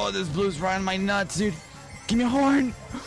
Oh, this blue's riding my nuts, dude. Give me a horn.